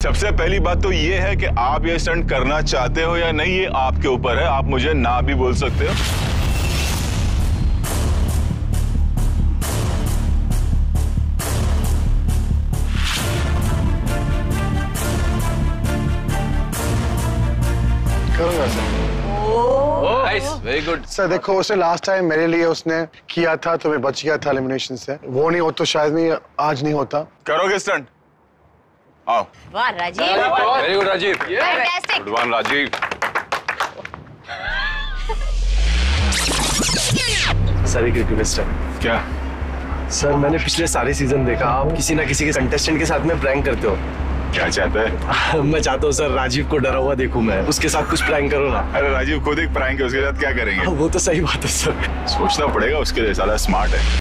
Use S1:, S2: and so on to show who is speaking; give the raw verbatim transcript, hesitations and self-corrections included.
S1: सबसे पहली बात तो ये है कि आप ये स्टंट करना चाहते हो या नहीं, ये आपके ऊपर है। आप मुझे ना भी बोल सकते हो।
S2: करूंगा sir.
S3: Nice, very good.
S2: Sir देखो, उसने लास्ट टाइम मेरे लिए उसने किया था तो मैं बच गया था एलिमिनेशन से। वो नहीं हो तो शायद मैं आज नहीं होता।
S1: करोगे स्टंट? आओ।
S4: वाह Rajiv,
S3: very good Rajiv.
S4: Fantastic.
S1: Good one Rajiv.
S5: Sir एक रिक्वेस्ट है।
S1: क्या?
S5: सर मैंने पिछले सारे सीजन देखा, आप किसी ना किसी के कंटेस्टेंट के साथ में प्रैंक करते हो।
S1: क्या चाहता है?
S5: मैं चाहता हूँ सर राजीव को डरा हुआ देखूं मैं, उसके साथ कुछ प्रैंक करो ना।
S1: अरे राजीव खुद एक प्रैंक है, उसके साथ क्या करेंगे?
S5: वो तो सही बात है सर।
S1: सोचना पड़ेगा उसके लिए, साला स्मार्ट है।